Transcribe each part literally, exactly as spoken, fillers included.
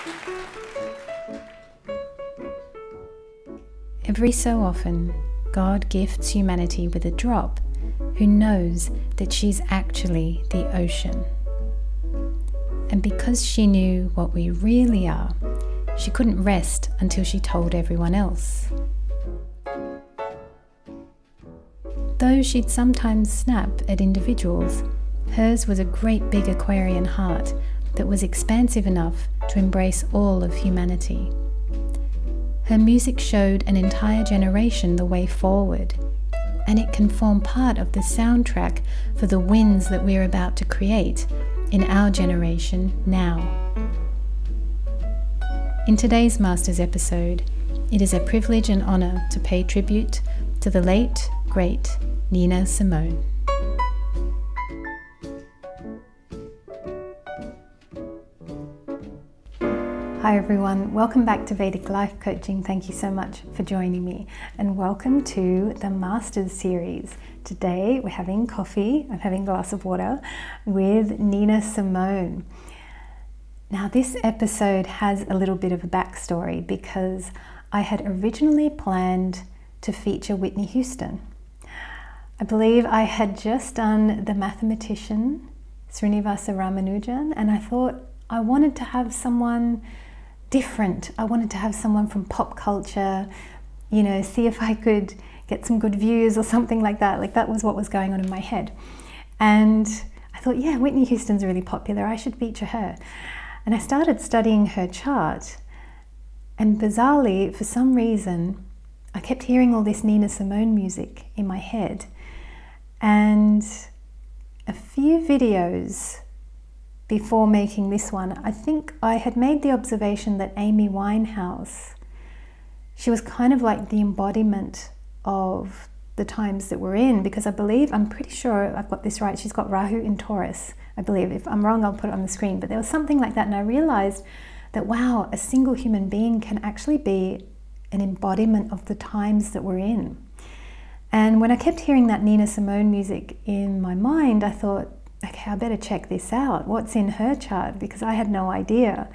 Every so often, God gifts humanity with a drop who knows that she's actually the ocean. And because she knew what we really are, she couldn't rest until she told everyone else. Though she'd sometimes snap at individuals, hers was a great big Aquarian heart that was expansive enough to embrace all of humanity. Her music showed an entire generation the way forward, and it can form part of the soundtrack for the winds that we're about to create in our generation now. In today's Masters episode, it is a privilege and honour to pay tribute to the late, great Nina Simone. Hi everyone, welcome back to Vedic Life Coaching. Thank you so much for joining me, and welcome to the Masters series. Today we're having coffee, I'm having a glass of water with Nina Simone. Now this episode has a little bit of a backstory because I had originally planned to feature Whitney Houston. I believe I had just done The Mathematician, Srinivasa Ramanujan, and I thought I wanted to have someone different. I wanted to have someone from pop culture, you know, see if I could get some good views or something like that. Like that was what was going on in my head. And I thought, yeah, Whitney Houston's really popular. I should feature her. And I started studying her chart. And bizarrely, for some reason, I kept hearing all this Nina Simone music in my head. And a few videos before making this one, I think I had made the observation that Amy Winehouse, she was kind of like the embodiment of the times that we're in, because I believe, I'm pretty sure I've got this right, she's got Rahu in Taurus, I believe. If I'm wrong, I'll put it on the screen, but there was something like that, and I realized that, wow, a single human being can actually be an embodiment of the times that we're in. And when I kept hearing that Nina Simone music in my mind, I thought, okay, I better check this out. What's in her chart? Because I had no idea.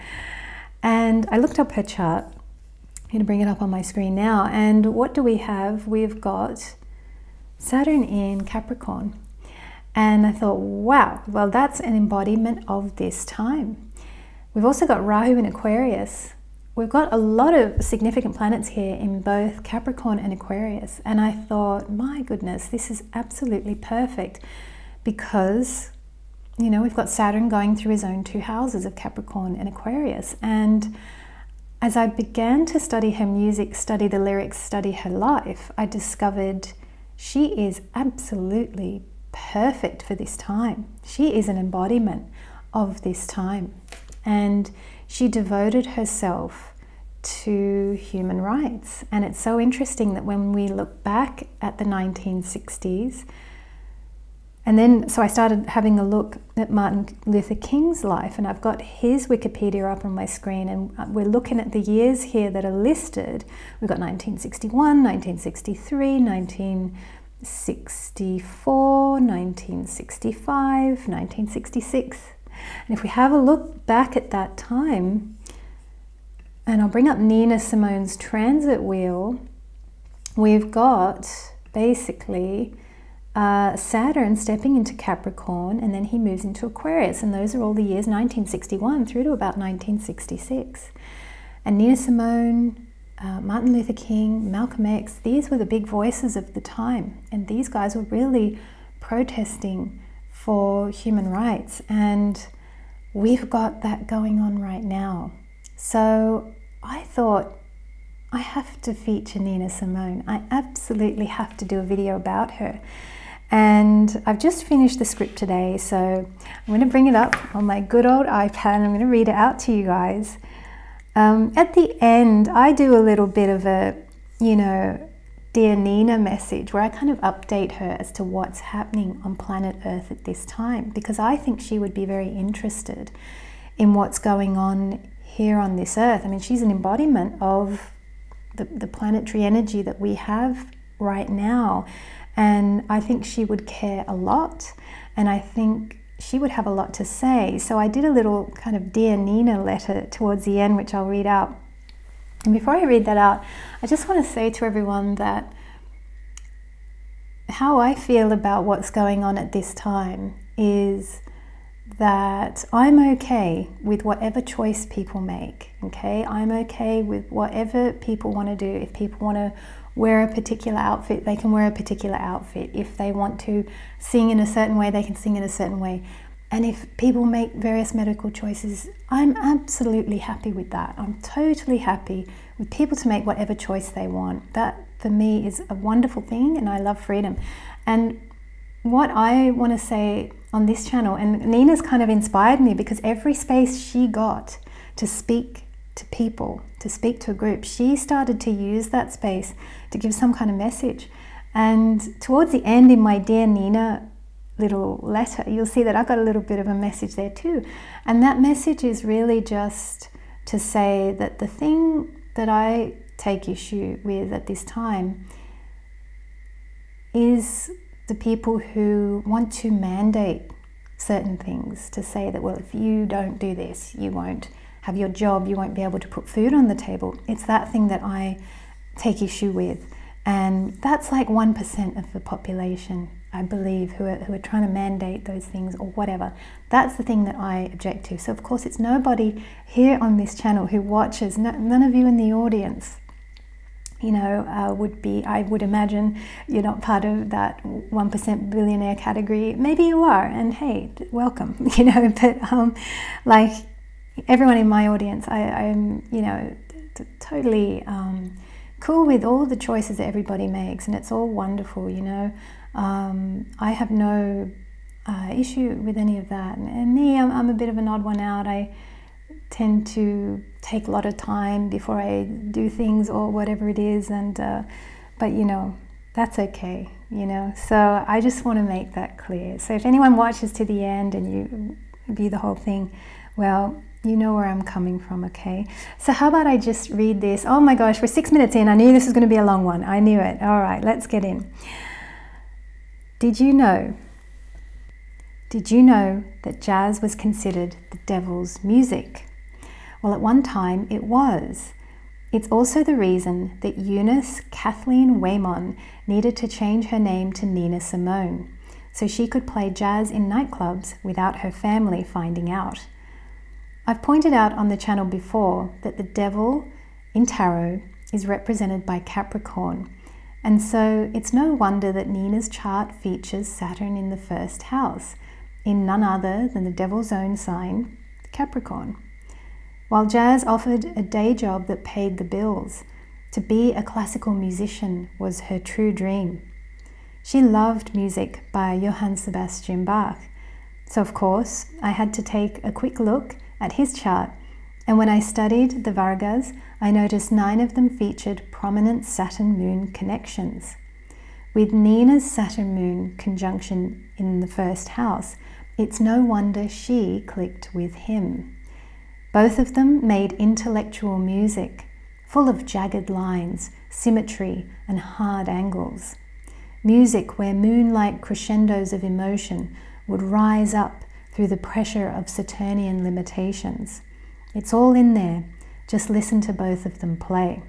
And I looked up her chart. I'm going to bring it up on my screen now. And what do we have? We've got Saturn in Capricorn. And I thought, wow, well, that's an embodiment of this time. We've also got Rahu in Aquarius. We've got a lot of significant planets here in both Capricorn and Aquarius. And I thought, my goodness, this is absolutely perfect, because, you know, we've got Saturn going through his own two houses of Capricorn and Aquarius. And as I began to study her music, study the lyrics, study her life, I discovered she is absolutely perfect for this time. She is an embodiment of this time. And she devoted herself to human rights. And it's so interesting that when we look back at the nineteen sixties, and then, so I started having a look at Martin Luther King's life, and I've got his Wikipedia up on my screen, and we're looking at the years here that are listed. We've got nineteen sixty-one, nineteen sixty-three, nineteen sixty-four, nineteen sixty-five, nineteen sixty-six. And if we have a look back at that time, and I'll bring up Nina Simone's transit wheel, we've got basically Uh, Saturn stepping into Capricorn, and then he moves into Aquarius, and those are all the years nineteen sixty-one through to about nineteen sixty-six. And Nina Simone, uh, Martin Luther King, Malcolm X, these were the big voices of the time, and these guys were really protesting for human rights, and we've got that going on right now. So I thought, I have to feature Nina Simone. I absolutely have to do a video about her. And I've just finished the script today, so I'm going to bring it up on my good old iPad. I'm going to read it out to you guys. Um, at the end, I do a little bit of a, you know, Dear Nina message, where I kind of update her as to what's happening on planet Earth at this time, because I think she would be very interested in what's going on here on this Earth. I mean, she's an embodiment of the, the planetary energy that we have right now. And I think she would care a lot. And I think she would have a lot to say. So I did a little kind of Dear Nina letter towards the end, which I'll read out. And before I read that out, I just want to say to everyone that how I feel about what's going on at this time is that I'm okay with whatever choice people make, okay? I'm okay with whatever people want to do. If people want to wear a particular outfit, they can wear a particular outfit. If they want to sing in a certain way, they can sing in a certain way. And if people make various medical choices, I'm absolutely happy with that. I'm totally happy with people to make whatever choice they want. That, for me, is a wonderful thing, and I love freedom. And what I want to say on this channel, and Nina's kind of inspired me, because every space she got to speak to people, to speak to a group, she started to use that space to give some kind of message. And towards the end in my Dear Nina little letter, you'll see that I got a little bit of a message there too. And that message is really just to say that the thing that I take issue with at this time is the people who want to mandate certain things, to say that, well, if you don't do this, you won't have your job, you won't be able to put food on the table. It's that thing that I take issue with. And that's like one percent of the population, I believe, who are, who are trying to mandate those things or whatever. That's the thing that I object to. So of course it's nobody here on this channel who watches, no, none of you in the audience, you know, uh, would be, I would imagine you're not part of that one percent billionaire category. Maybe you are, and hey, welcome, you know, but um, like everyone in my audience, I, I'm, you know, t totally um, cool with all the choices that everybody makes, and it's all wonderful, you know. Um, I have no uh, issue with any of that. And, and me, I'm, I'm a bit of an odd one out. I tend to take a lot of time before I do things or whatever it is, and uh, but you know, that's okay, you know. So I just want to make that clear. So if anyone watches to the end and you view the whole thing, well, you know where I'm coming from, okay? So how about I just read this? Oh my gosh, we're six minutes in. I knew this was going to be a long one. I knew it. All right, let's get in. Did you know? Did you know that jazz was considered the devil's music? Well, at one time it was. It's also the reason that Eunice Kathleen Waymon needed to change her name to Nina Simone, so she could play jazz in nightclubs without her family finding out. I've pointed out on the channel before that the devil in tarot is represented by Capricorn, and so it's no wonder that Nina's chart features Saturn in the first house, in none other than the devil's own sign, Capricorn. While jazz offered a day job that paid the bills, to be a classical musician was her true dream. She loved music by Johann Sebastian Bach, so of course I had to take a quick look at his chart, and when I studied the Vargas, I noticed nine of them featured prominent Saturn-Moon connections. With Nina's Saturn-Moon conjunction in the first house, it's no wonder she clicked with him. Both of them made intellectual music, full of jagged lines, symmetry, and hard angles. Music where moon-like crescendos of emotion would rise up through the pressure of Saturnian limitations. It's all in there, just listen to both of them play.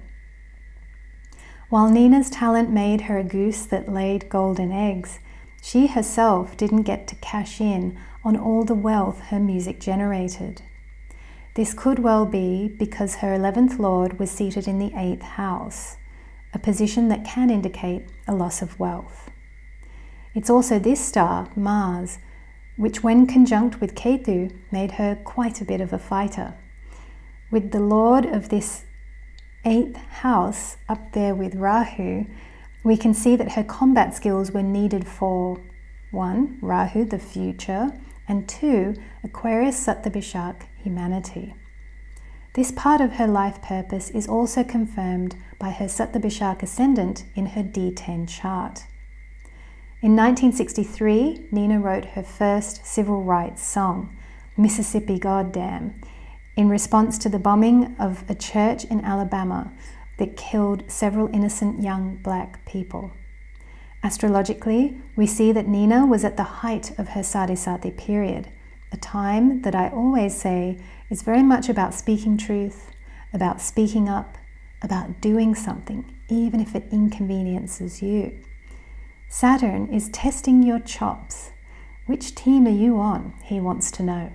While Nina's talent made her a goose that laid golden eggs, she herself didn't get to cash in on all the wealth her music generated. This could well be because her eleventh lord was seated in the eighth house, a position that can indicate a loss of wealth. It's also this star, Mars, which when conjunct with Ketu made her quite a bit of a fighter. With the lord of this eighth house up there with Rahu, we can see that her combat skills were needed for one, Rahu, the future, and two, Aquarius Sattva-Bishak, humanity. This part of her life purpose is also confirmed by her Sattva-Bishak ascendant in her D ten chart. In nineteen sixty-three, Nina wrote her first civil rights song, Mississippi Goddam, in response to the bombing of a church in Alabama that killed several innocent young black people. Astrologically, we see that Nina was at the height of her Sadhisati period, a time that I always say is very much about speaking truth, about speaking up, about doing something, even if it inconveniences you. Saturn is testing your chops. Which team are you on? He wants to know.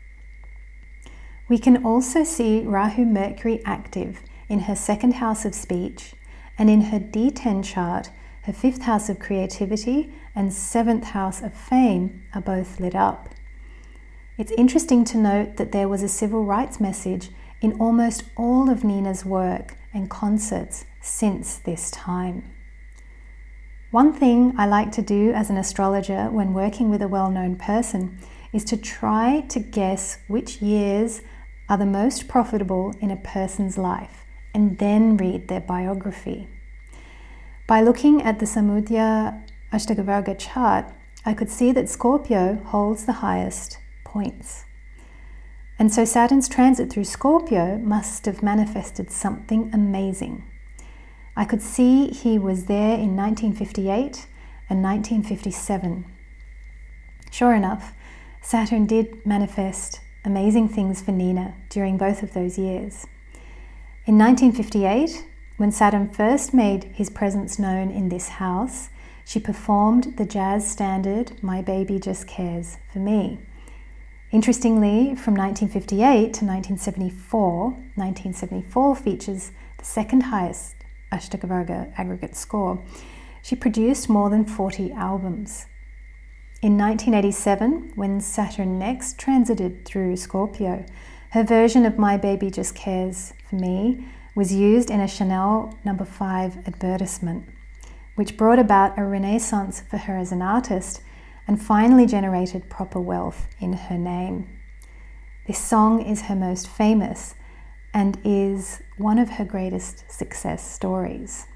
We can also see Rahu Mercury active in her second house of speech, and in her D ten chart, her fifth house of creativity and seventh house of fame are both lit up. It's interesting to note that there was a civil rights message in almost all of Nina's work and concerts since this time. One thing I like to do as an astrologer when working with a well-known person is to try to guess which years are the most profitable in a person's life, and then read their biography. By looking at the Samudya Ashtakavarga chart, I could see that Scorpio holds the highest points. And so Saturn's transit through Scorpio must have manifested something amazing. I could see he was there in nineteen fifty-eight and nineteen fifty-seven. Sure enough, Saturn did manifest amazing things for Nina during both of those years. In nineteen fifty-eight, when Saturn first made his presence known in this house, she performed the jazz standard My Baby Just Cares for Me. Interestingly, from nineteen fifty-eight to nineteen seventy-four, nineteen seventy-four features the second highest Ashtakavarga aggregate score. She produced more than forty albums. In nineteen eighty-seven, when Saturn next transited through Scorpio, her version of My Baby Just Cares for Me was used in a Chanel number five advertisement, which brought about a renaissance for her as an artist and finally generated proper wealth in her name. This song is her most famous and is one of her greatest success stories.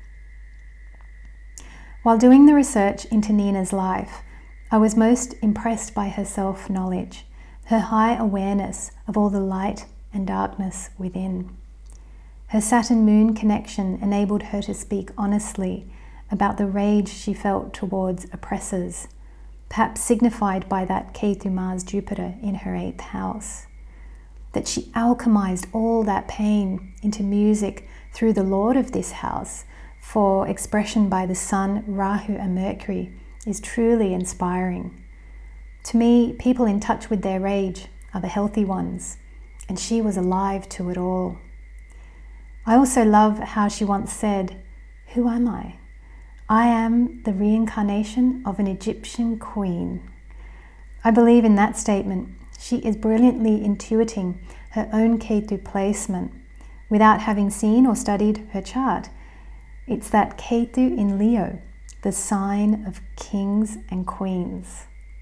While doing the research into Nina's life, I was most impressed by her self-knowledge, her high awareness of all the light and darkness within. Her Saturn-Moon connection enabled her to speak honestly about the rage she felt towards oppressors, perhaps signified by that Ketu Mars Jupiter in her eighth house. That she alchemized all that pain into music through the Lord of this house for expression by the Sun, Rahu and Mercury is truly inspiring. To me, people in touch with their rage are the healthy ones, and she was alive to it all. I also love how she once said, "Who am I? I am the reincarnation of an Egyptian queen." I believe in that statement. She is brilliantly intuiting her own Ketu placement without having seen or studied her chart. It's that Ketu in Leo, the sign of kings and queens.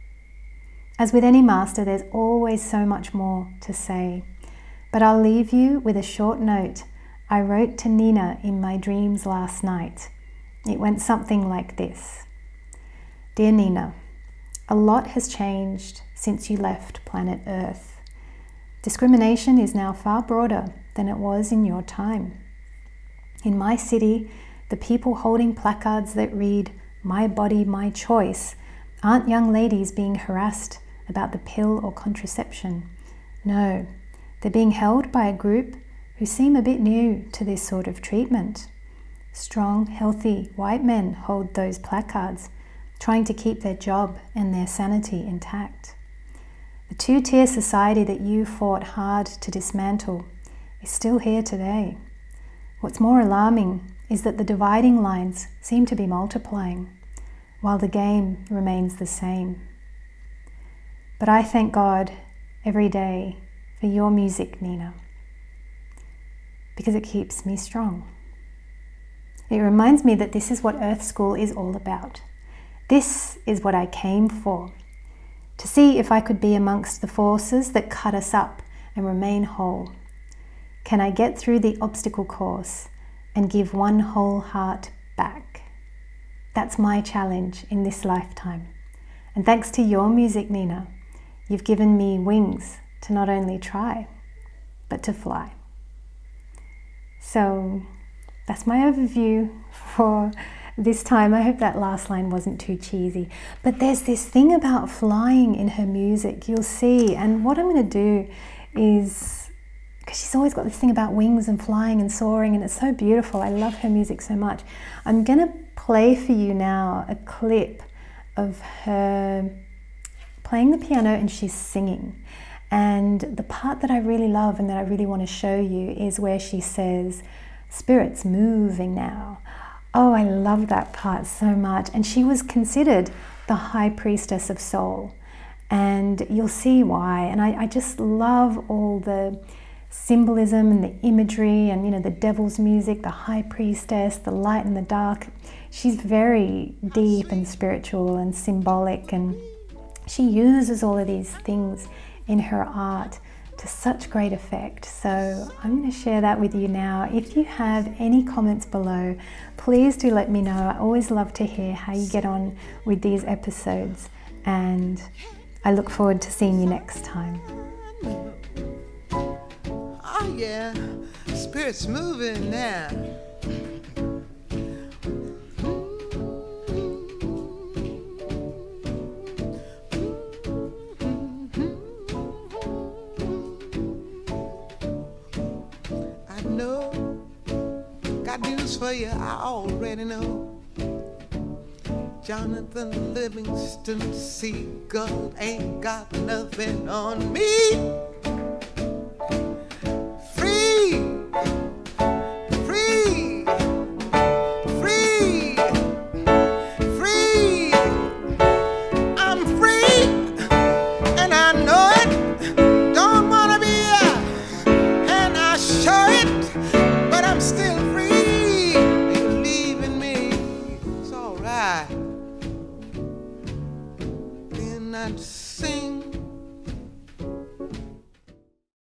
As with any master, there's always so much more to say, but I'll leave you with a short note I wrote to Nina in my dreams last night. It went something like this. Dear Nina, a lot has changed since you left planet Earth. Discrimination is now far broader than it was in your time. In my city, the people holding placards that read, "My body, my choice," aren't young ladies being harassed about the pill or contraception. No, they're being held by a group who seem a bit new to this sort of treatment. Strong, healthy white men hold those placards, trying to keep their job and their sanity intact. The two-tier society that you fought hard to dismantle is still here today. What's more alarming is that the dividing lines seem to be multiplying, while the game remains the same. But I thank God every day for your music, Nina, because it keeps me strong. It reminds me that this is what Earth School is all about. This is what I came for, to see if I could be amongst the forces that cut us up and remain whole. Can I get through the obstacle course and give one whole heart back? That's my challenge in this lifetime. And thanks to your music, Nina, you've given me wings to not only try, but to fly. So that's my overview for this time. I hope that last line wasn't too cheesy. But there's this thing about flying in her music, you'll see. And what I'm going to do is, because she's always got this thing about wings and flying and soaring, and it's so beautiful. I love her music so much. I'm going to play for you now a clip of her playing the piano and she's singing. And the part that I really love and that I really want to show you is where she says, "Spirit's moving now." Oh, I love that part so much. And she was considered the high priestess of soul. And you'll see why. And I, I just love all the symbolism and the imagery and, you know, the devil's music, the high priestess, the light and the dark. She's very deep and spiritual and symbolic, and she uses all of these things in her art to such great effect. So I'm going to share that with you now. If you have any comments below, please do let me know. I always love to hear how you get on with these episodes, and I look forward to seeing you next time. Oh yeah, Spirit's moving now. I know, got news for you, I already know. Jonathan Livingston Seagull ain't got nothing on me.